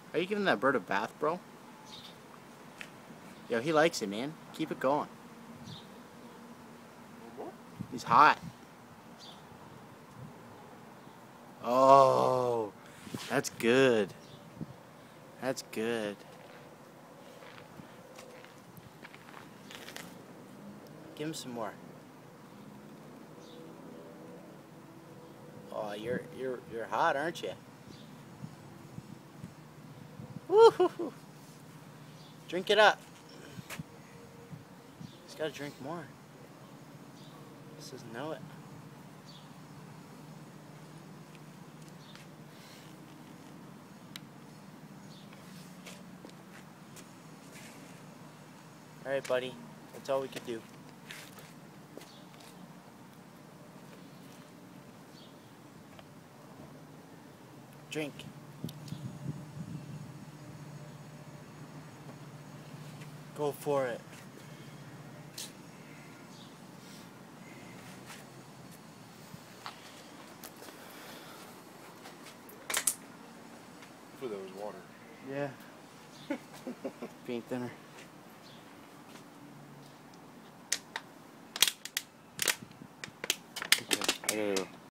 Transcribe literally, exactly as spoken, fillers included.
Are you giving that bird a bath, bro? Yo, he likes it, man. Keep it going. He's hot. Oh, that's good. That's good. Give him some more. Oh, you're you're you're hot, aren't you? Woo-hoo-hoo. Drink it up. He's got to drink more. He says know it. All right, buddy. That's all we can do. Drink. Go for it. For those water. Yeah. Paint thinner. Okay, I gotta go.